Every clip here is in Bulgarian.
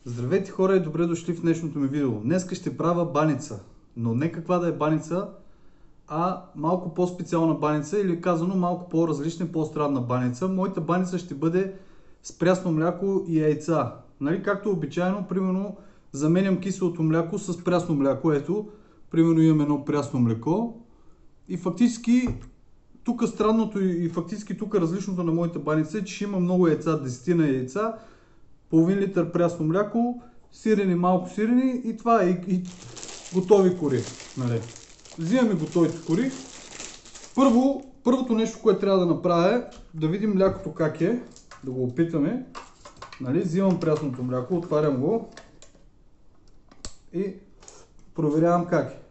Здравейте хора и добре дошли в днешното ми видео. Днеска ще правя баница, но не каква да е баница, а малко по-специална баница или казано малко по-различна, по-странна баница. Моята баница ще бъде с прясно мляко и яйца. Нали, както обичайно, примерно заменям киселото мляко с прясно мляко. Ето, примерно имам едно прясно млеко и фактически тук странното и фактически тук различното на моята баница е, че ще има много яйца, 10 яйца, половин литър прясно мляко, сирени, малко сирени и това е и готови кори. Нали. Взимаме готовите кори. Първото нещо, което трябва да направя е да видим млякото как е, да го опитаме. Нали. Взимам прясното мляко, отварям го и проверявам как е.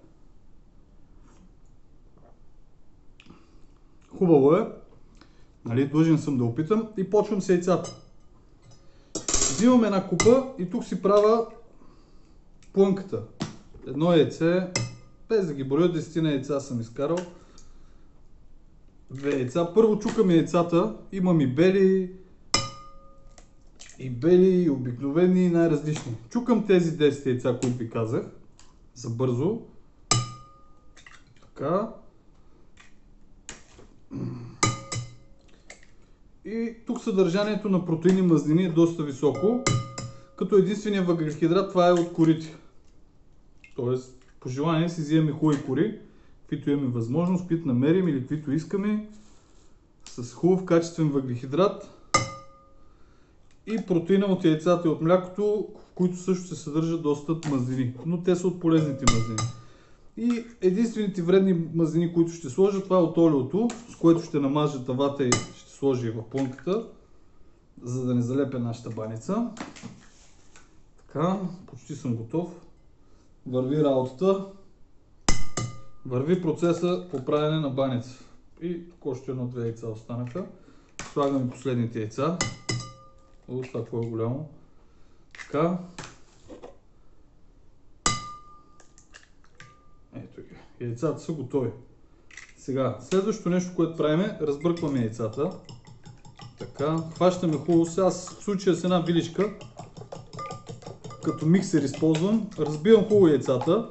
Хубаво е. Нали, длъжен съм да опитам и почвам с яйцата. Взимам една купа и тук си правя плънката. Едно яйце, без да ги броя, 10 яйца съм изкарал. 2 яйца. Първо чукам яйцата, имам и бели, и обикновени, и най-различни. Чукам тези 10 яйца, които ви казах, за бързо. Така. И тук съдържанието на протеини мазнини е доста високо, като единствения въглехидрат това е от корите. Тоест, по желание си вземем хубави кори, каквито имаме възможност, каквито намерим или каквито искаме, с хубав качествен въглехидрат и протеина от яйцата и от млякото, в които също се съдържат доста мазнини, но те са от полезните мазнини. И единствените вредни мазнини, които ще сложа, това е от олиото, с което ще намажа тавата и ще сложи в плънката, за да не залепя нашата баница. Така, почти съм готов. Върви работата. Върви процеса по правене на баница. И тук още едно-две яйца останаха. Слагаме последните яйца. О, това какво е голямо. Така. Ето ги. Яйцата са готови. Сега, следващото нещо, което правим е разбъркваме яйцата. Така, хващаме хубаво. Сега в случая с една виличка, като миксер използвам, разбивам хубаво яйцата.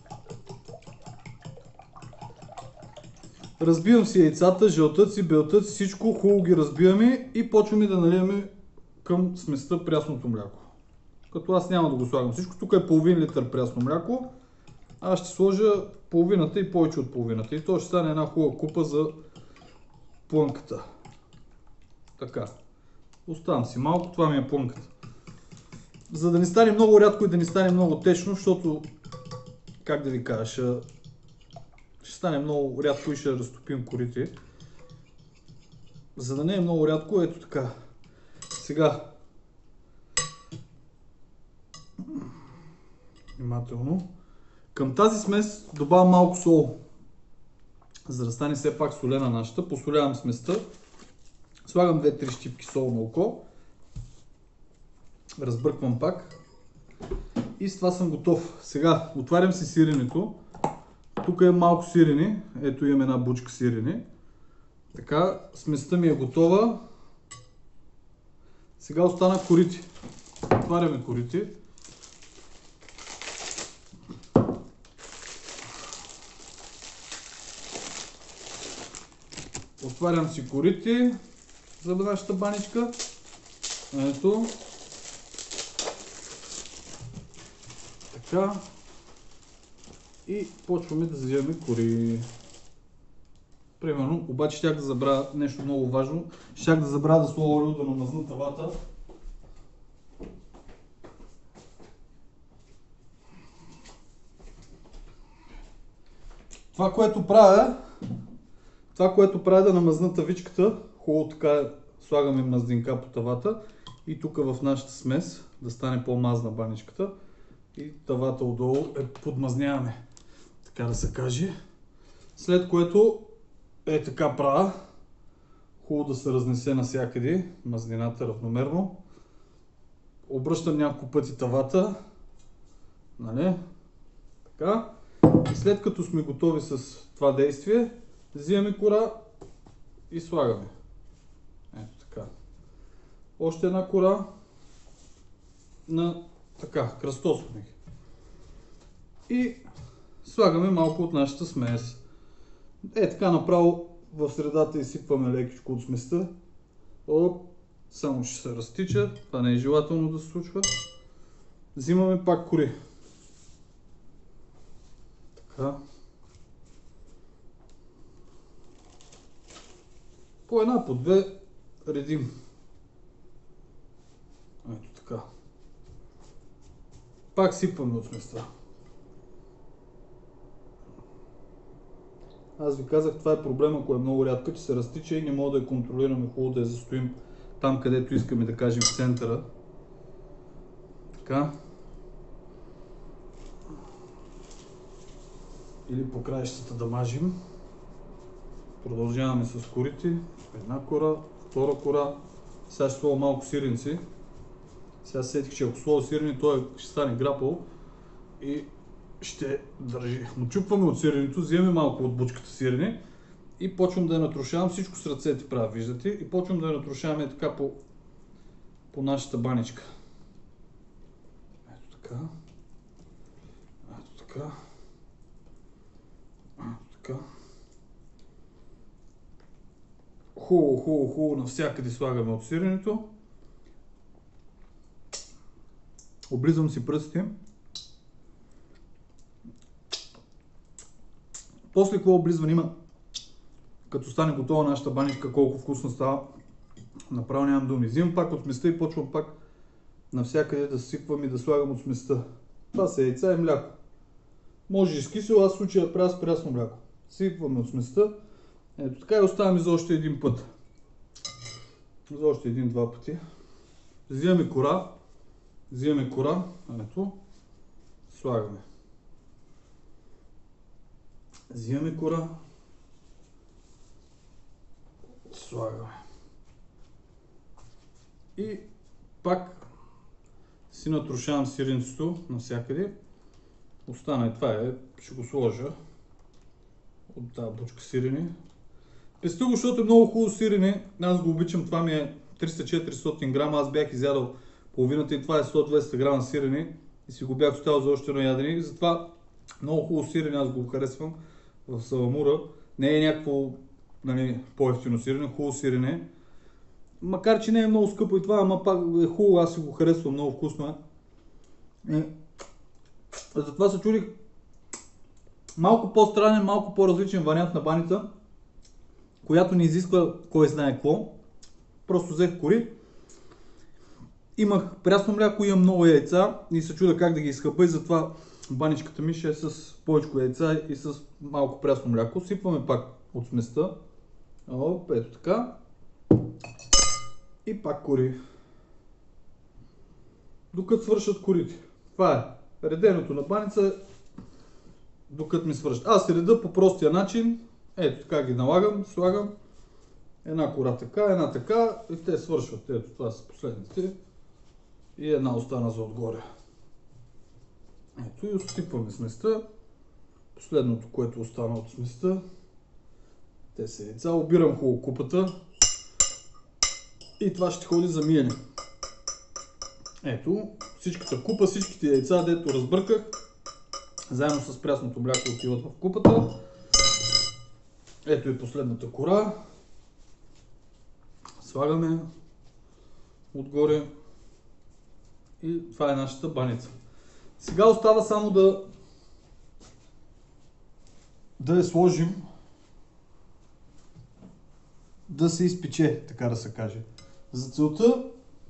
Разбивам си яйцата, жълтъци, белтъци, всичко хубаво ги разбиваме и почваме да наливаме към сместа прясното мляко. Като аз няма да го слагам всичко, тук е половин литър прясно мляко. Аз ще сложа половината и повече от половината. И то ще стане една хубава купа за плънката. Така. Оставам си малко, това ми е плънката. За да не стане много рядко и да не стане много течно, защото, как да ви кажа, ще стане много рядко и ще разтопим корите. За да не е много рядко, ето така. Сега. Внимателно. Към тази смес добавям малко сол, за да стане все пак солена нашата. Посолявам сместа, слагам 2-3 щипки сол на око, разбърквам пак и с това съм готов. Сега отварям си сиренето. Тук е малко сирени, ето имам една бучка сирени. Така, сместа ми е готова. Сега остана корите. Отваряме корите. Отварям си корите за нашата баничка. Ето. Така. И почваме да вземем кори. Примерно, обаче щях да забравя нещо много важно. Щях да забравя да сложа олио, да намазна тавата. Това, което правя е да намазна тавичката. Хубаво така слагаме мазнинка по тавата и тук в нашата смес да стане по-мазна баничката и тавата отдолу подмазняваме, така да се каже. След което е така правя. Хубаво да се разнесе навсякъде мазнината равномерно. Обръщам няколко пъти тавата. Нали? Така. И след като сме готови с това действие, взимаме кора и слагаме. Ето така. Още една кора на Така, кръстосваме ги. И слагаме малко от нашата смес. Така направо в средата изсипваме лекичко от сместа. Само ще се разтича, това не е желателно да се случва. Взимаме пак кори. Така. По една, по две редим. Ето така. Пак сипваме от сместа. Аз ви казах, това е проблема, ако е много рядка, че се разтича и не мога да я контролираме хубаво, да я застоим там, където искаме, да кажем, в центъра. Така. Или по краищата да мажим. Продължаваме с корите. Една кора, втора кора. Сега ще сложа малко сиренци. Сега сетих, че ако сложа сирене, той ще стане грапъл и ще държи. Начупваме от сиренето, вземем малко от бучката сирене и почвам да я натрушавам. Всичко с ръцете правя, виждате. И почвам да я натрушаваме така по нашата баничка. Ето така. Ето така. Ето така. Хубаво, навсякъде слагаме от сиренето. Облизвам си пръстите. После какво облизване има, като стане готова нашата баничка, колко вкусно става, направо нямам думи. Взимам пак от сместа и почвам пак навсякъде да сипвам и да слагам от сместа. Това са яйца и мляко. Може и с кисело, аз в случая правя с прясно мляко. Сипваме от сместа. Ето така и оставаме за още един път. За още един-два пъти. Взимаме кора. Ето. Слагаме. Взимаме кора. Слагаме. И пак си натрушавам сиренцето навсякъде. Остана това е, ще го сложа от тази бучка сирене. Пестя го, защото е много хубаво сирене. Аз го обичам, това ми е 300-400 грама. Аз бях изядал половината и това е 100-200 грама сирене. И си го бях оставил за още едно ядене. Затова много хубаво сирене, аз го харесвам в саламура. Не е някакво, нали, по-евтино сирене, хубаво сирене. Макар че не е много скъпо и това, ама пак е хубаво, аз си го харесвам, много вкусно е. Затова се чудих малко по-странен, малко по-различен вариант на баница, която не изисква кой знае какво. Просто взех кори, имах прясно мляко, имам много яйца и се чудя как да ги изхъпа и затова баничката ми ще е с повечко яйца и с малко прясно мляко. Сипваме пак от сместа. Ето така. И пак кори. Докато свършат корите. Това е реденото на баница, докато ми свършат. Аз се реда по простия начин. Ето така ги налагам, слагам. Една кора така, една така и те свършват. Ето това са последните. И една остана за отгоре. Ето и изсипваме сместа. Последното, което остана от сместа. Те са яйца. Обирам хубаво купата. И това ще ходи за миене. Ето, всичката купа, всичките яйца, дето разбърках, заедно с прясното мляко отиват в купата. Ето и последната кора. Слагаме отгоре. И това е нашата баница. Сега остава само да я сложим, да се изпече, така да се каже. За целта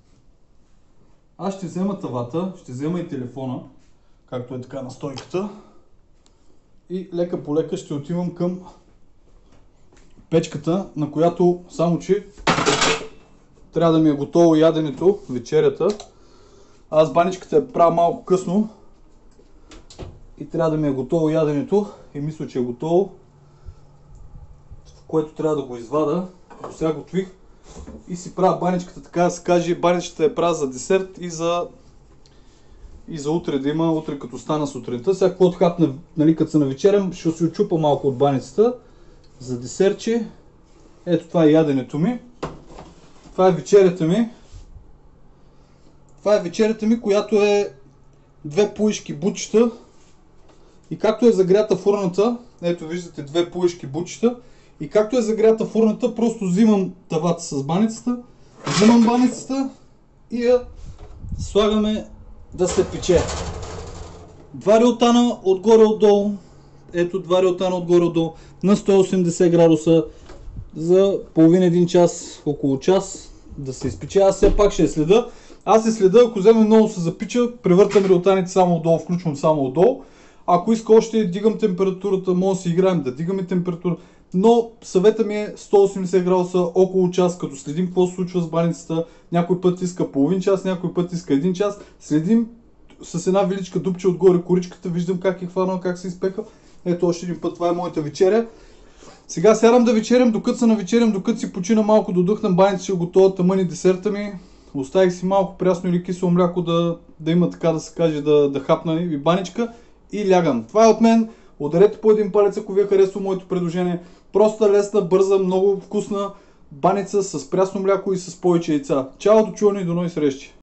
аз ще взема тавата, ще взема и телефона, както е така на стойката. И лека по лека ще отивам към печката, на която само че трябва да ми е готово яденето, вечерята. Аз баничката я правя малко късно и трябва да ми е готово яденето и мисля, че е готово, в което трябва да го извада. До сега готвих и си правя баничката, така да се каже, баничката я правя за десерт и за утре да има, утре като стана сутринта. Сега когато хапна, нали, като се навечерям, ще си отчупа малко от баницата за десертче. Ето това е яденето ми. Това е вечерята ми. Това е вечерята ми, която е 2 пуишки бучета и както е загрята фурната, ето виждате 2 пуишки бучета и както е загрята фурната, просто взимам тавата с баницата, взимам баницата и я слагаме да се пече. 2 реотана отгоре-отдолу, ето 2 реотана отгоре-отдолу на 180 градуса за половин-един час, около час да се изпече. Аз все пак ще я следа. Аз се следа, ако вземе много се запича, превъртам реотаните само отдолу, включвам само отдолу. Ако иска още дигам температурата, може да си играем да дигаме температура. Но съвета ми е 180 градуса около час, като следим какво се случва с баницата. Някой път иска половин час, някой път иска 1 час. Следим с една виличка дупче отгоре коричката, виждам как е хванал, как се изпека. Ето още един път, това е моята вечеря. Сега сядам да вечерям, докато се навечерям, докато си почина малко, додъхнам баницата, ще готова тъмън десерта ми. Оставих си малко прясно или кисело мляко да има, така да се каже, да хапна и баничка и лягам. Това е от мен. Ударете по един палец, ако ви е харесало моето предложение. Проста, лесна, бърза, много вкусна баница с прясно мляко и с повече яйца. Чао, до чуване и до нови срещи!